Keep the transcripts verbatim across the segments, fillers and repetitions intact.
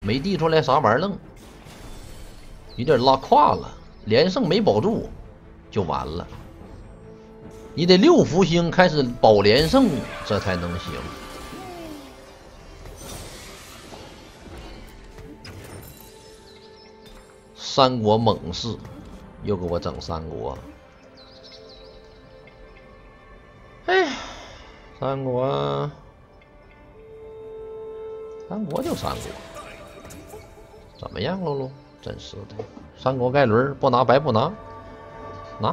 没递出来啥玩意儿愣，有点拉胯了，连胜没保住就完了。你得六福星开始保连胜，这才能行。三国猛士又给我整三国，哎呀，三国，三国就三国，怎么样，露露？真是的，三国盖伦不拿白不拿，拿。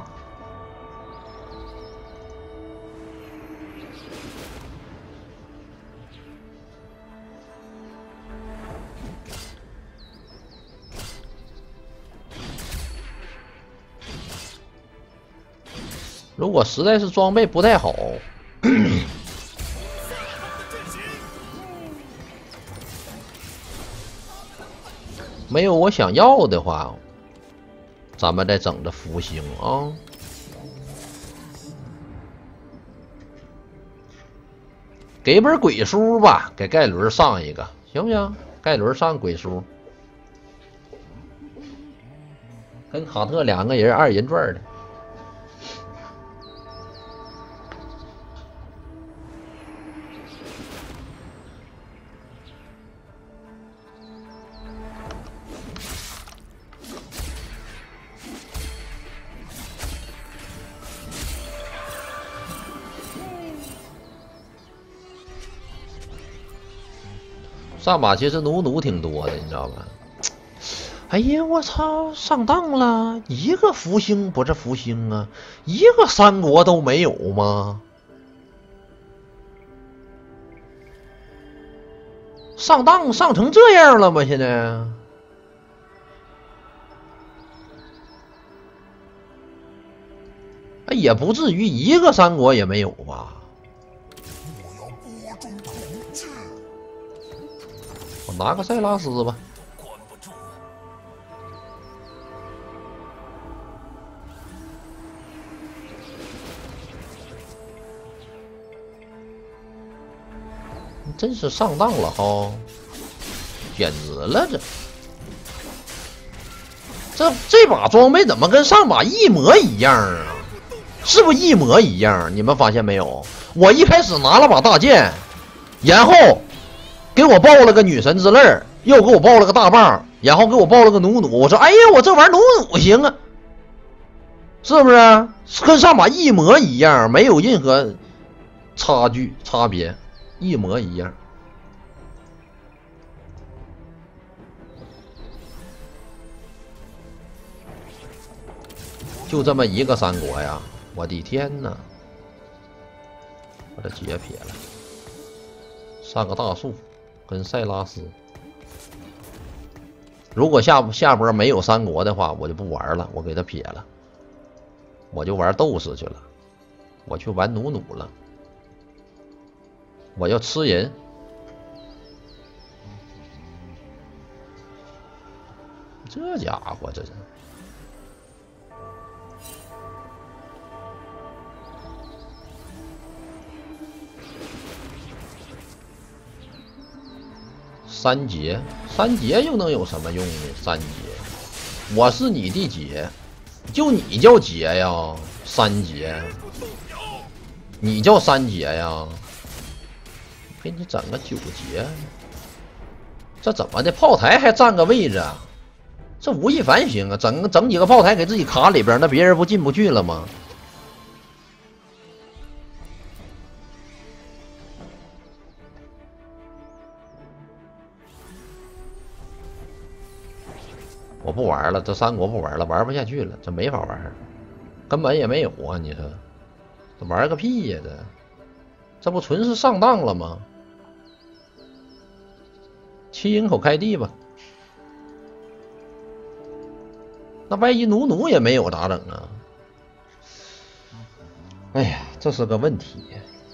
如果实在是装备不太好，没有我想要的话，咱们再整着福星啊。给本鬼书吧，给盖伦上一个，行不行？盖伦上鬼书，跟卡特两个人二人转的。上把其实弩弩挺多的，你知道吧？哎呀，我操，上当了！一个福星不是福星啊，一个三国都没有吗？上当上成这样了吗？现在？哎，也不至于一个三国也没有吧？我拿个塞拉斯吧。真是上当了哈，简直了这！这这把装备怎么跟上把一模一样啊？是不是一模一样？你们发现没有？我一开始拿了把大剑，然后给我爆了个女神之泪，又给我爆了个大棒，然后给我爆了个弩弩。我说，哎呀，我这玩意儿弩弩行啊，是不是？跟上把一模一样，没有任何差距差别。一模一样，就这么一个三国呀！我的天哪！把这劫撇了，上个大树跟塞拉斯。如果下下波没有三国的话，我就不玩了，我给他撇了，我就玩斗士去了，我去玩弩弩了。我要吃人，这家伙这是三节，三节又能有什么用呢？三节，我是你的节，就你叫节呀？三节，你叫三节呀？给你整个九节，这怎么的？炮台还占个位置啊？这吴亦凡行啊，整整几个炮台给自己卡里边，那别人不进不去了吗？我不玩了，这三国不玩了，玩不下去了，这没法玩，根本也没有啊！你说这玩个屁呀、啊？这这不纯是上当了吗？七营口开地吧，那万一弩弩也没有咋整啊？哎呀，这是个问题。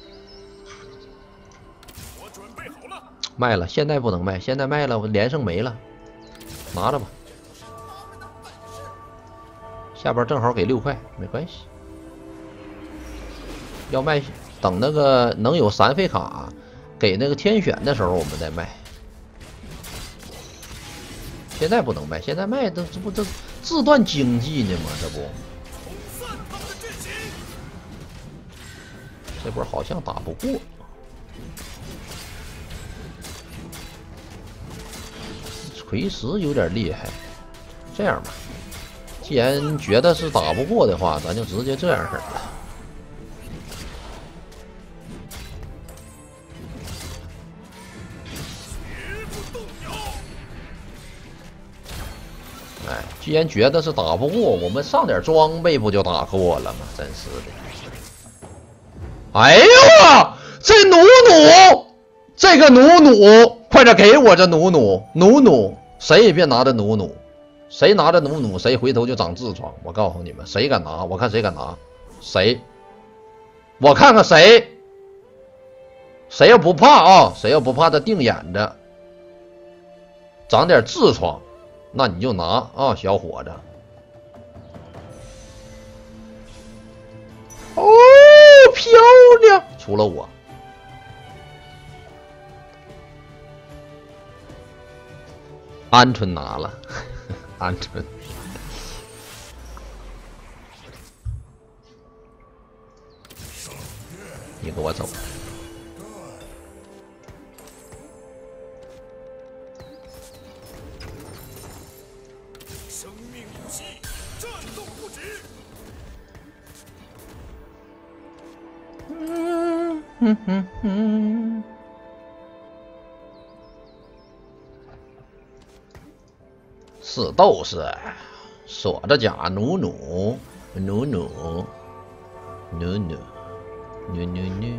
我准备好了，卖了，现在不能卖，现在卖了我连胜没了，拿着吧。下边正好给六块，没关系。要卖，等那个能有三费卡给那个天选的时候，我们再卖。 现在不能卖，现在卖的这不这自断经济呢吗？这不，这波好像打不过。锤石有点厉害，这样吧，既然觉得是打不过的话，咱就直接这样式儿了。 哎，既然觉得是打不过，我们上点装备不就打过了吗？真是的！哎呦啊，这弩弩，这个弩弩，快点给我这弩弩弩弩，谁也别拿着弩弩，谁拿着弩弩，谁回头就长痔疮。我告诉你们，谁敢拿，我看谁敢拿，谁，我看看谁，谁要不怕啊，谁要不怕他定眼着，长点痔疮。 那你就拿啊，小伙子！哦，漂亮！除了我，鹌鹑拿了，鹌鹑。你给我走！ 嗯哼哼，是斗士，锁着甲弩弩弩弩弩弩弩弩弩。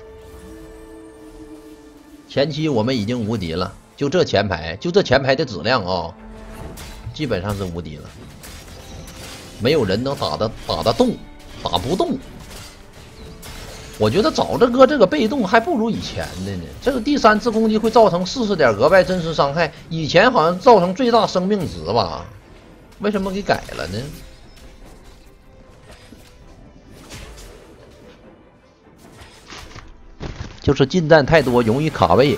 前期我们已经无敌了，就这前排，就这前排的质量啊，基本上是无敌了，没有人能打得打得动，打不动。 我觉得早这哥这个被动还不如以前的呢。这个第三次攻击会造成四十点额外真实伤害，以前好像造成最大生命值吧？为什么给改了呢？就是近战太多，容易卡位。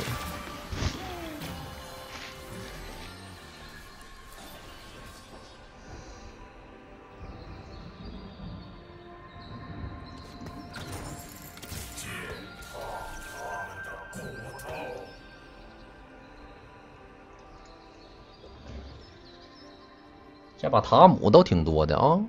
这把塔姆都挺多的啊！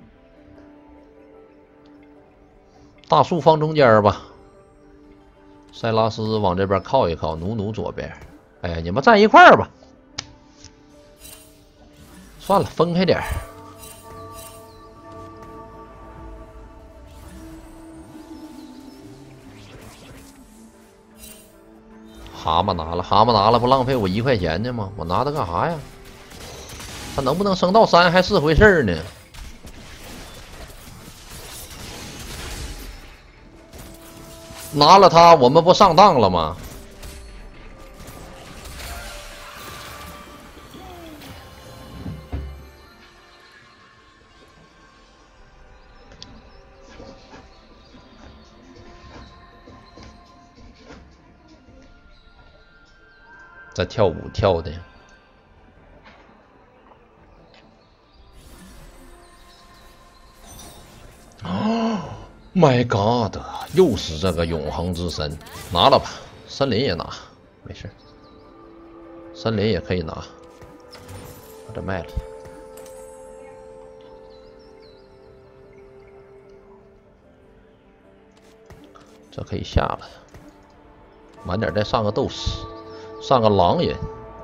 大树放中间吧，塞拉斯往这边靠一靠，努努左边。哎呀，你们站一块儿吧。算了，分开点。蛤蟆拿了，蛤蟆拿了，不浪费我一块钱呢吗？我拿它干啥呀？ 他能不能升到三还是回事儿呢？拿了他，我们不上当了吗？这跳舞跳的。 My God！ 又是这个永恒之神，拿了吧。森林也拿，没事。森林也可以拿，把这卖了。这可以下了，晚点再上个斗士，上个狼人。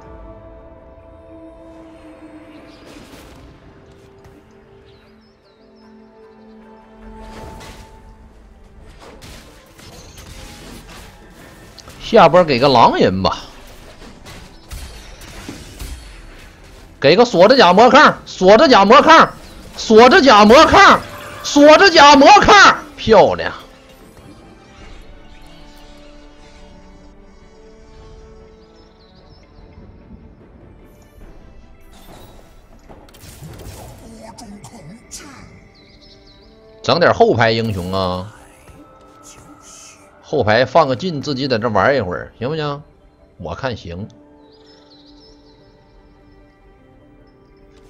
下波给个狼人吧，给个锁着甲魔抗，锁着甲魔抗，锁着甲魔抗，锁着甲魔抗，漂亮！整点后排英雄啊！ 后排放个劲，自己在这玩一会儿，行不行？我看行。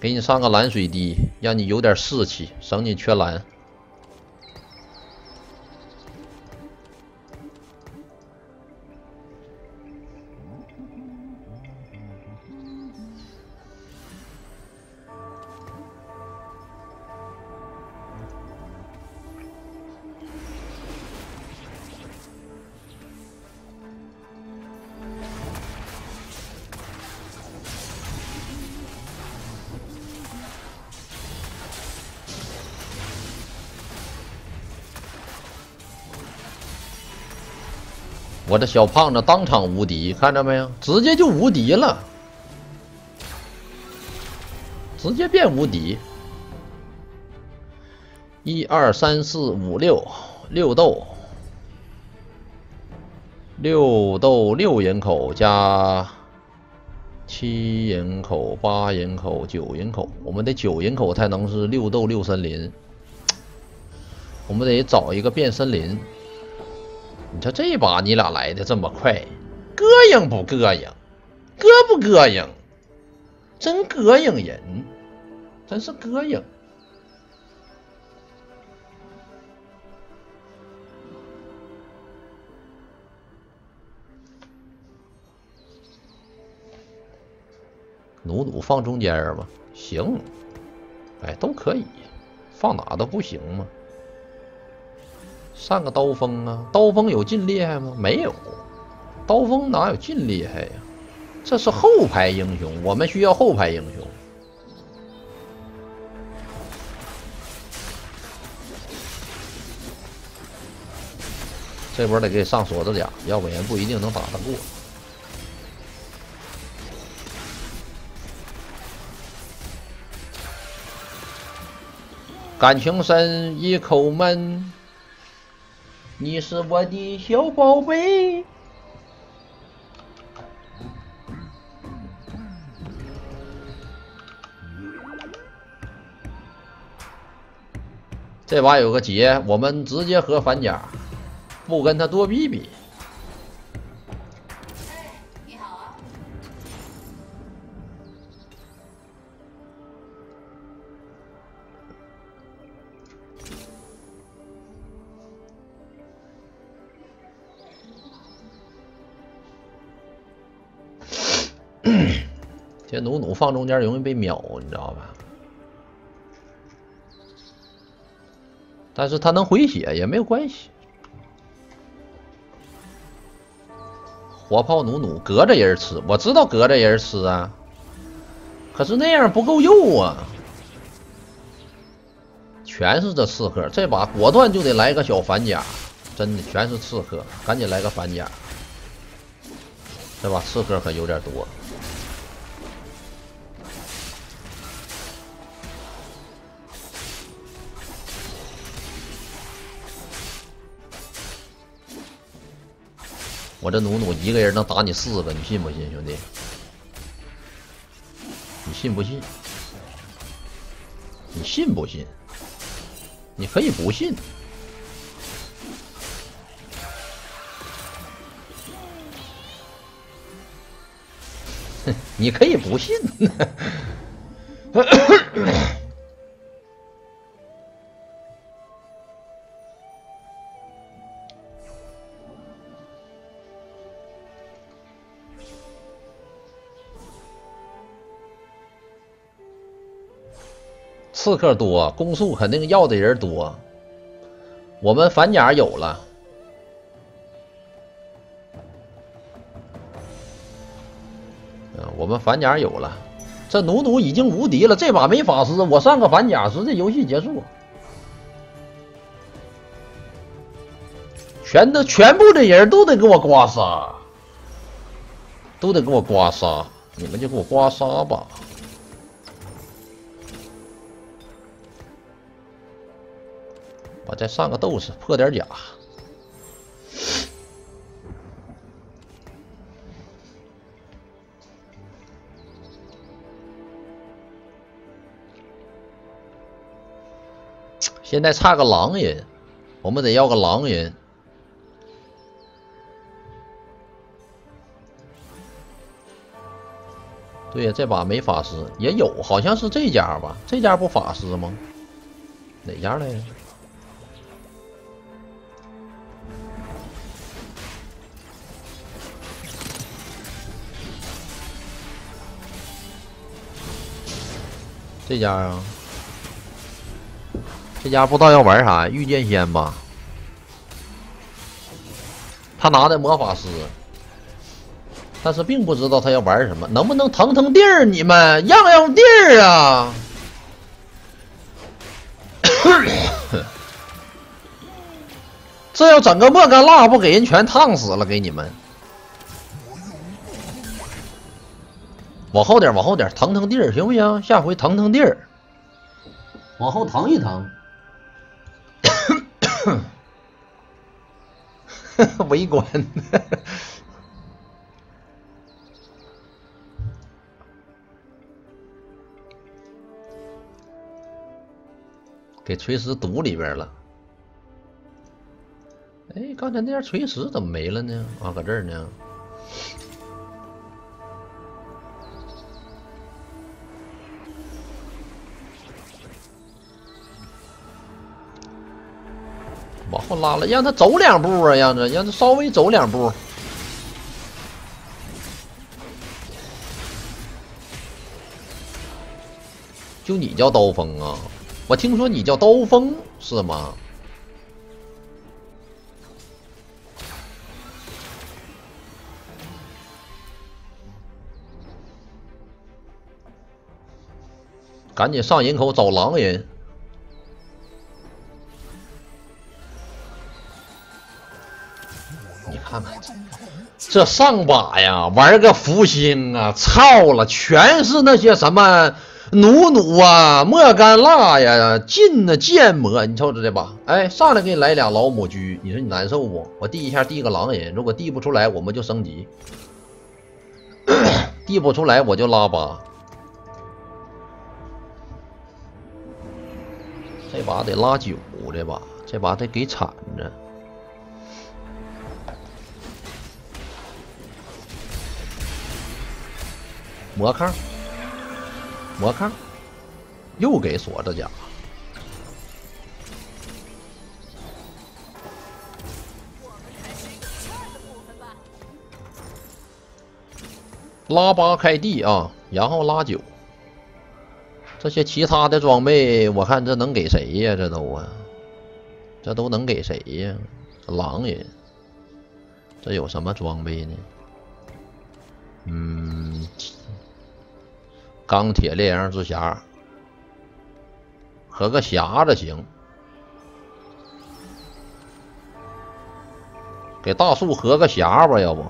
给你上个蓝水滴，让你有点士气，省你缺蓝。我这小胖子当场无敌，看着没有？直接就无敌了，直接变无敌。一二三四五六，六豆，六豆六银口加七银口、八银口、九银口，我们得九银口才能是六豆六森林。我们得找一个变森林。你说这把你俩来的这么快，膈应不膈应？膈不膈应？真膈应人，真是膈应。努努放中间吗？行，哎，都可以，放哪都不行吗？上个刀锋啊！刀锋有劲厉害吗？没有，刀锋哪有劲厉害呀？这是后排英雄，我们需要后排英雄。这波得给上锁子甲，要不然不一定能打得过。感情深，一口闷。你是我的小宝贝。这把有个劫，我们直接和反甲，不跟他多比比。你好啊。这努努放中间容易被秒，你知道吧？但是他能回血也没有关系。火炮努努隔着人吃，我知道隔着人吃啊，可是那样不够肉啊。全是这刺客，这把果断就得来个小反甲，真的全是刺客，赶紧来个反甲。这把刺客可有点多。我这努努一个人能打你四个，你信不信，兄弟？你信不信？你信不信？你可以不信。你可以不信。刺客多，攻速肯定要的人多。我们反甲有了，嗯，我们反甲有了。这努努已经无敌了，这把没法师，我上个反甲师，这游戏结束。全都全部的人都得给我刮痧，都得给我刮痧，你们就给我刮痧吧。我再上个斗士，破点甲。现在差个狼人，我们得要个狼人。 对呀，这把没法师，也有，好像是这家吧？这家不法师吗？哪家来着？这家啊，这家不知道要玩啥，御剑仙吧？他拿的魔法师。 但是并不知道他要玩什么，能不能腾腾地儿？你们让让地儿啊！这要整个莫甘辣，不给人全烫死了？给你们，往后点，往后点，腾腾地儿，行不行？下回腾腾地儿，往后腾一腾。围观。给锤石堵里边了。哎，刚才那件锤石怎么没了呢？啊，搁这儿呢。往后拉了，让他走两步啊，让他让他稍微走两步。就你叫刀锋啊？我听说你叫刀锋是吗？赶紧上营口找狼人。你看看这上把呀，玩个福星啊，操了，全是那些什么。 努努啊，莫甘辣呀，劲啊，剑魔，你瞅瞅这把，哎，上来给你来俩老母狙，你说你难受不？我递一下，递个狼人，如果递不出来，我们就升级；递不出来，我就拉八。这把得拉九，这把这把得给铲着。魔抗。 魔抗又给锁着甲，拉八开地啊，然后拉九。这些其他的装备，我看这能给谁呀？这都啊，这都能给谁呀？狼人，这有什么装备呢？嗯。 钢铁烈阳之匣，和个匣子行。给大树合个匣吧，要不？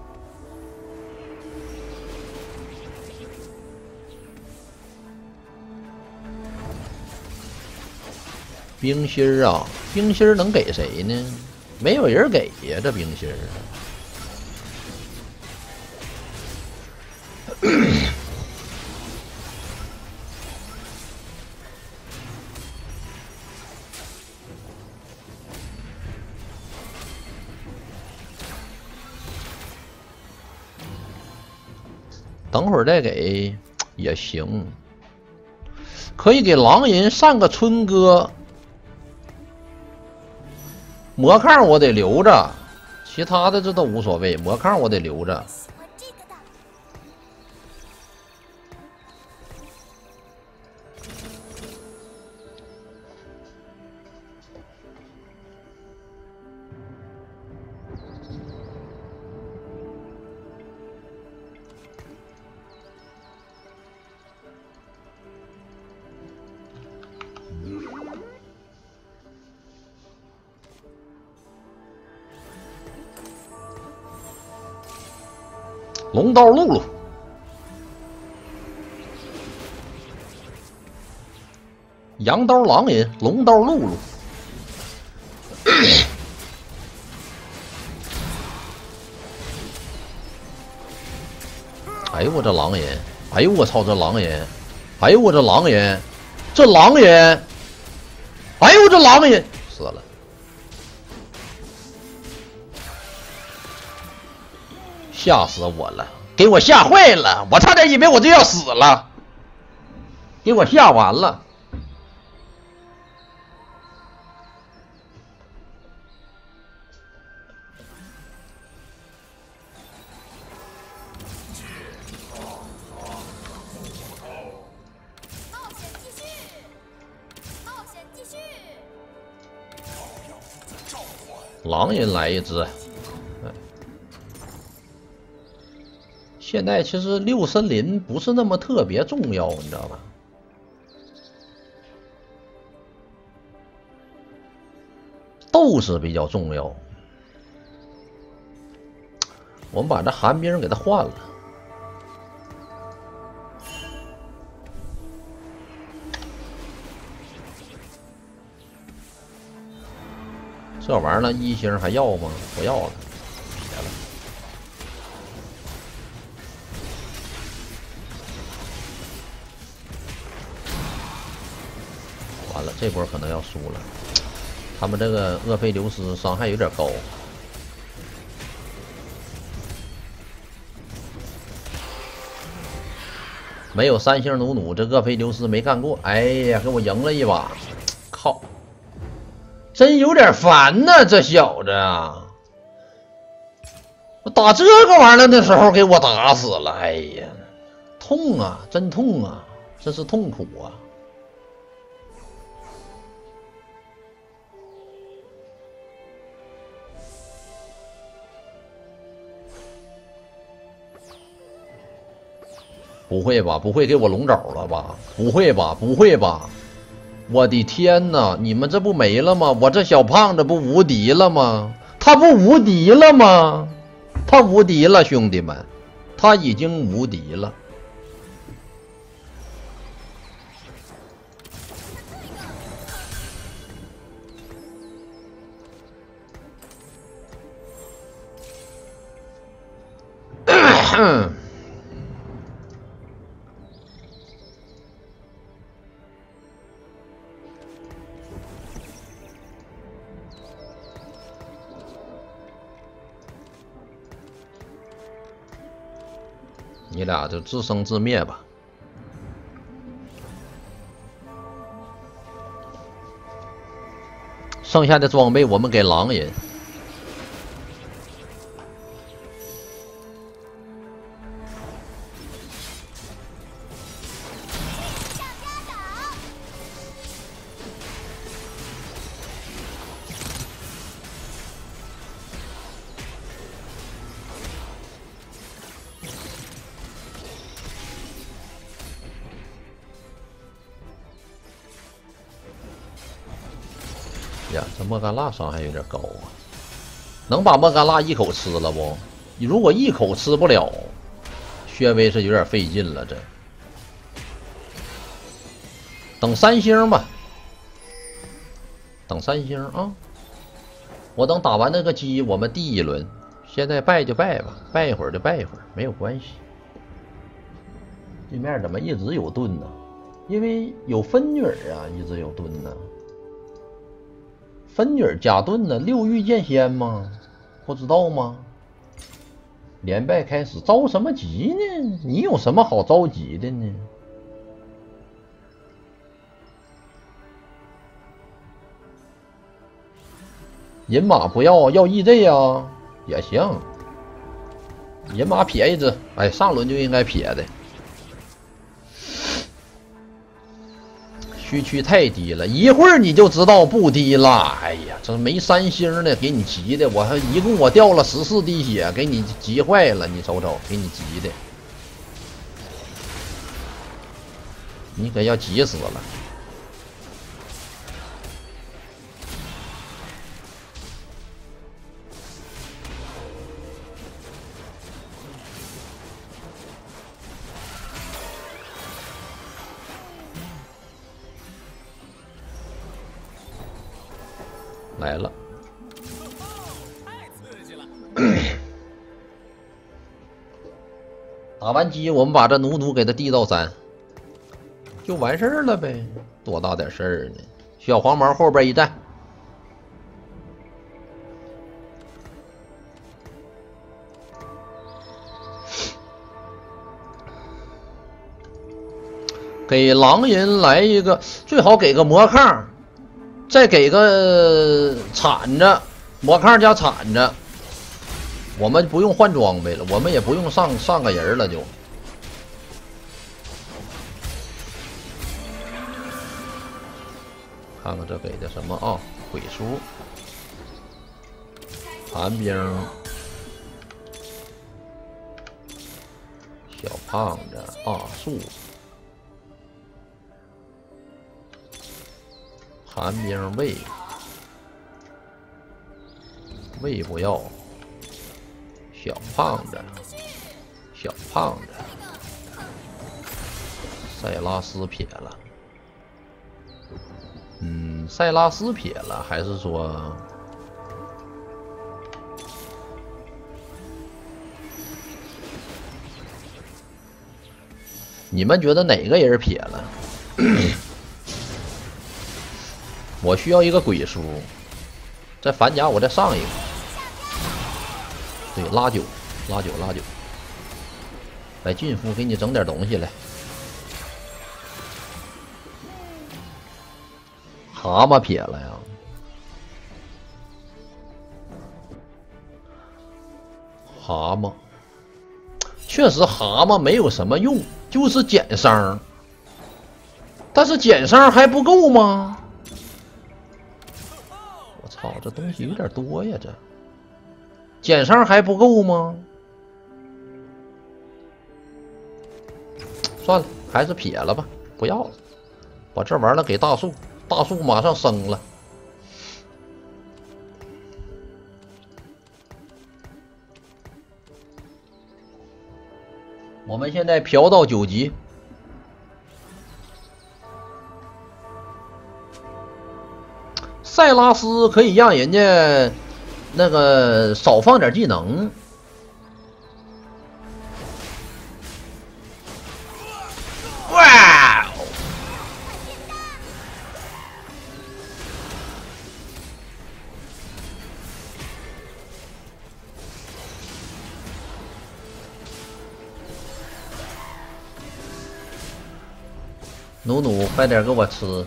冰心儿啊，冰心儿能给谁呢？没有人给呀，这冰心儿。等会儿再给也行，可以给狼人上个春哥。魔抗我得留着，其他的这都无所谓，魔抗我得留着。龙刀露露，羊刀狼人，龙刀露露。哎呦我这狼人，哎呦我操这狼人，哎呦我这狼人，这狼人，哎呦这狼人死了。 吓死我了！ 给我吓坏了，我差点以为我就要死了，给我吓完了。狼人来一只。现在其实六森林不是那么特别重要，你知道吧？斗士比较重要。我们把这寒冰给他换了。这玩意儿呢，一星还要吗？不要了，撇了。完了，这波可能要输了。他们这个厄斐琉斯伤害有点高。没有三星努努，这厄斐琉斯没干过。哎呀，给我赢了一把！靠！真有点烦呐、啊，这小子啊！我打这个玩意儿的时候给我打死了，哎呀，痛啊，真痛啊，这是痛苦啊！不会吧？不会给我龙爪了吧？不会吧？不会吧？我的天哪！你们这不没了吗？我这小胖子不无敌了吗？他不无敌了吗？他无敌了，兄弟们，他已经无敌了。你俩就自生自灭吧。剩下的装备我们给狼人。呀，这莫甘娜伤害有点高啊！能把莫甘娜一口吃了不？如果一口吃不了，薛微是有点费劲了。这等三星吧，等三星啊！我等打完那个鸡，我们第一轮。现在败就败吧，败一会儿就败一会儿，没有关系。对面怎么一直有盾呢？因为有分女啊，一直有盾呢。分女加盾呢？六御剑仙吗？不知道吗？连败开始，着什么急呢？你有什么好着急的呢？银马不要，要 E Z 啊，也行。银马撇一只，哎，上轮就应该撇的。区区太低了，一会儿你就知道不低了。哎呀，这没三星的，给你急的，我还一共我掉了十四滴血，给你急坏了。你瞅瞅，给你急的，你可要急死了。来了，打完鸡，我们把这努努给他递到三，就完事儿了呗，多大点事儿呢？小黄毛后边一站， 给狼人来一个，最好给个魔抗，再给个铲子，魔抗加铲子。我们不用换装备了，我们也不用上上个人了，就。看看这给的什么啊？鬼书、寒冰、小胖子、大树。 寒冰胃，胃不要，小胖子，小胖子，塞拉斯撇了，嗯，塞拉斯撇了，还是说，你们觉得哪个人撇了？我需要一个鬼书，在反甲我再上一个。对，拉九，拉九，拉九。来，俊夫给你整点东西来。蛤蟆撇了呀。蛤蟆，确实蛤蟆没有什么用，就是减伤。但是减伤还不够吗？ 操，这东西有点多呀！这减伤还不够吗？算了，还是撇了吧，不要了。把这玩意儿给大树，大树马上升了。我们现在嫖到九级。 塞拉斯可以让人家那个少放点技能。哇！努努，快点给我吃！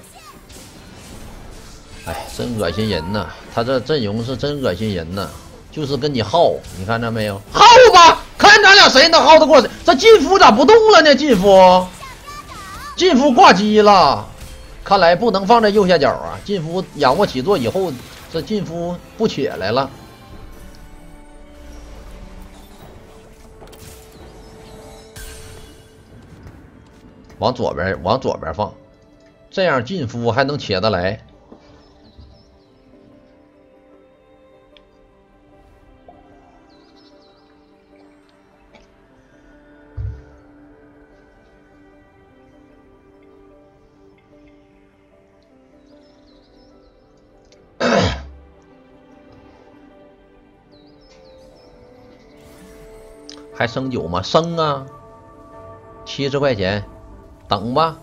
哎，真恶心人呐！他这阵容是真恶心人呐，就是跟你耗，你看着没有？耗吧，看咱俩谁能耗得过谁。这劲夫咋不动了呢？劲夫，劲夫挂机了，看来不能放在右下角啊。劲夫仰卧起坐以后，这劲夫不起来了。往左边，往左边放，这样劲夫还能起得来。 还升九吗？升啊！七十块钱，等吧。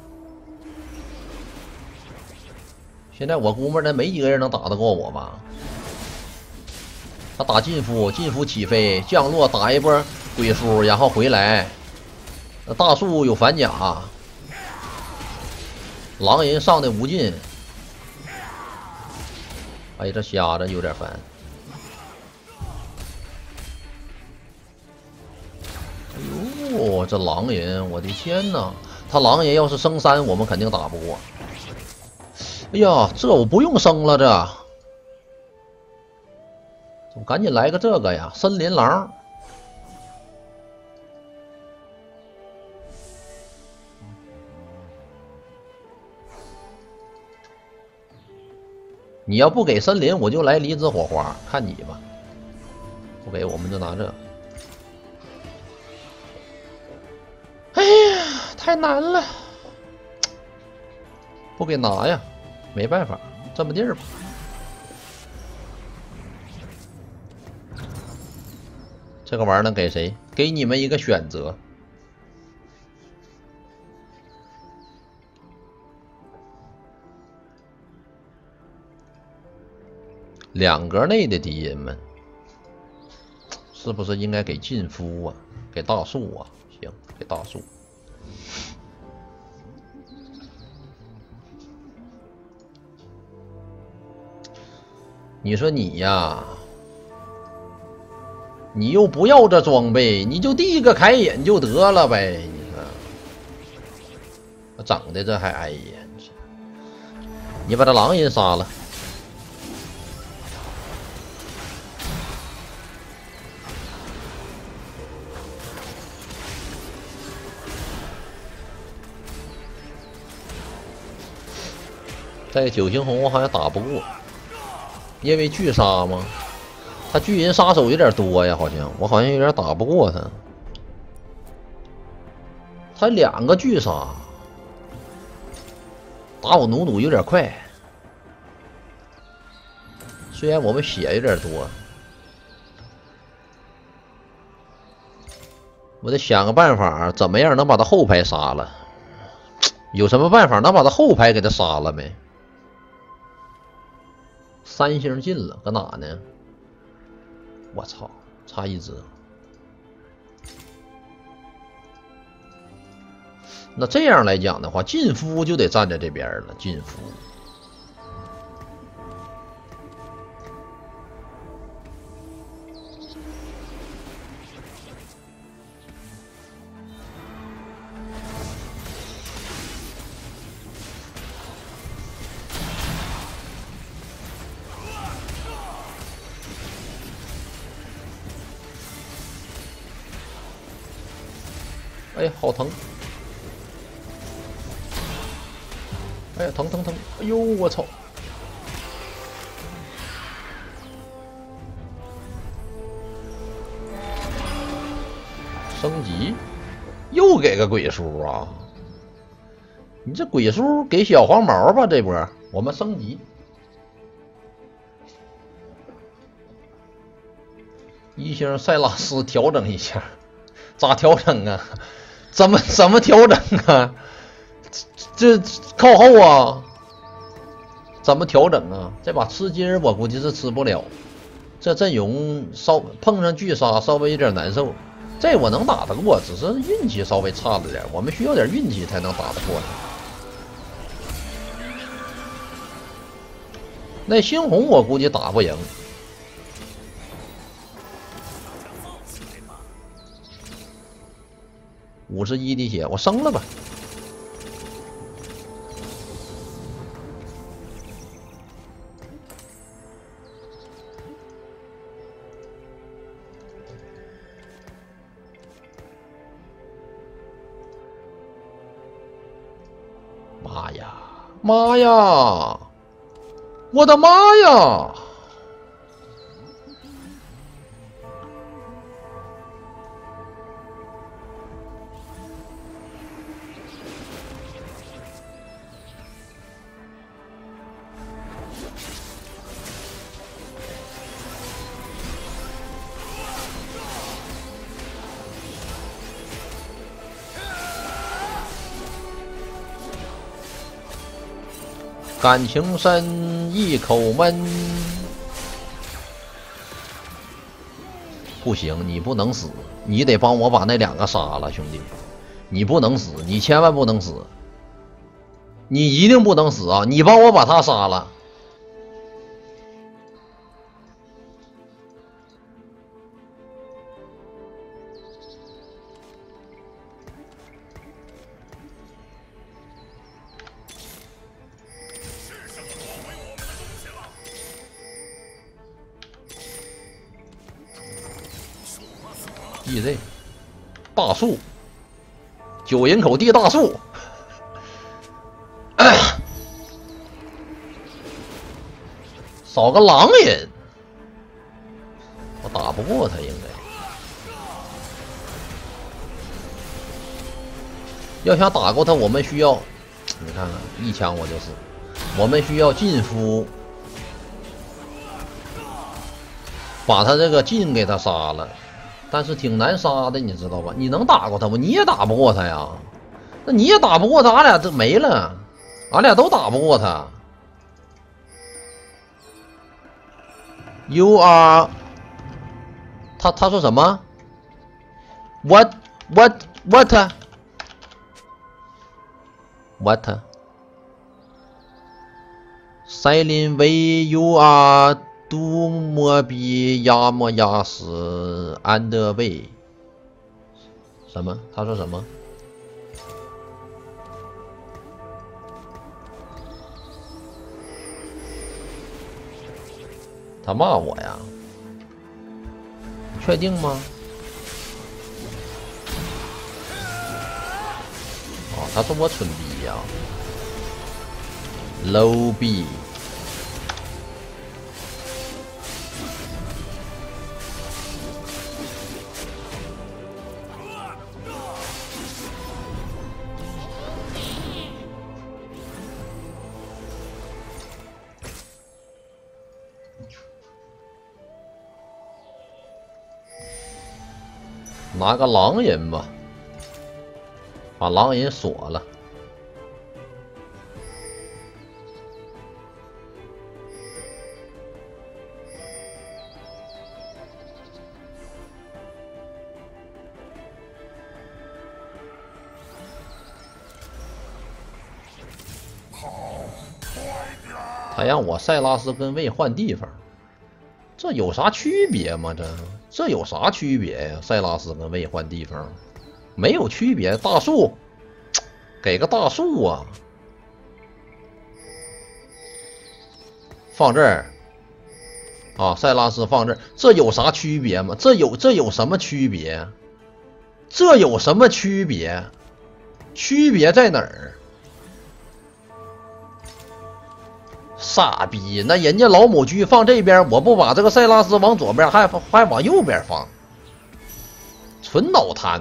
现在我估摸着没几个人能打得过我吧？他打劲夫，劲夫起飞降落，打一波鬼书，然后回来。大树有反甲，狼人上的无尽。哎呀，这瞎子有点烦。 哦，这狼人，我的天哪！他狼人要是升三，我们肯定打不过。哎呀，这我不用升了，这，我赶紧来个这个呀，森林狼。你要不给森林，我就来离子火花，看你吧。不给，我们就拿这。 哎呀，太难了，不给拿呀，没办法，这么地儿吧。这个玩意儿能给谁？给你们一个选择。两格内的敌人们，是不是应该给劲夫啊？给大树啊？行，给大树。 你说你呀，你又不要这装备，你就第一个开眼就得了呗。你看，长得这还碍眼，你把这狼人杀了。这个九星红我好像打不过，因为巨杀吗？他巨人杀手有点多呀，好像我好像有点打不过他。他两个巨杀，打我努努有点快。虽然我们血有点多，我得想个办法，怎么样能把他后排杀了？有什么办法能把他后排给他杀了没？三星进了，搁哪呢？我操，差一只。那这样来讲的话，晋夫就得站在这边了。晋夫，哎呀，好疼！哎呀，疼疼疼！哎呦，我操！升级，又给个鬼叔啊！你这鬼叔给小黄毛吧？这波我们升级，一星塞拉斯调整一下，咋调整啊？怎么怎么调整啊？这, 这靠后啊？怎么调整啊？这把吃鸡我估计是吃不了，这阵容稍碰上巨杀稍微有点难受。这我能打得过，只是运气稍微差了点，我们需要点运气才能打得过他。那猩红我估计打不赢。五十一滴血，我升了吧。妈呀！妈呀！我的妈呀！感情深，一口闷。不行，你不能死，你得帮我把那两个杀了，兄弟！你不能死，你千万不能死，你一定不能死啊！你帮我把他杀了。E Z 大树，九人口地大树，少个狼人，我打不过他应该。要想打过他，我们需要，你看看一枪我就死，我们需要晋夫把他这个晋给他杀了。但是挺难杀的，你知道吧？你能打过他吗？你也打不过他呀。那你也打不过他，俺俩都没了，俺俩都打不过他。You are， 他他说什么 ？What what what what？ Silent way you are Do more be 压么压死 and way 什么？他说什么？他骂我呀？你确定吗？哦，他说我蠢逼呀 ，low B。拿个狼人吧，把狼人锁了。他让我塞拉斯跟魏换地方，这有啥区别吗？这这有啥区别呀？塞拉斯跟魏换地方没有区别。大树，给个大树啊！放这儿啊，塞拉斯放这儿，这有啥区别吗？这有这有什么区别？这有什么区别？区别在哪儿？傻逼！那人家老母鸡放这边，我不把这个塞拉斯往左边，还还往右边放，纯脑瘫。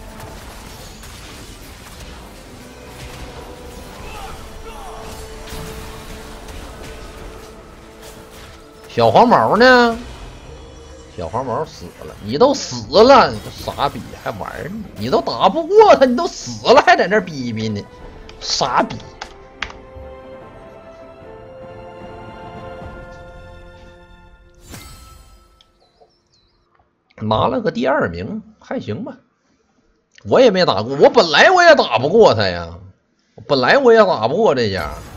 小黄毛呢？小黄毛死了，你都死了，你傻逼还玩呢？你都打不过他，你都死了还在那逼逼呢，傻逼！拿了个第二名，还行吧。我也没打过，我本来我也打不过他呀，本来我也打不过这家。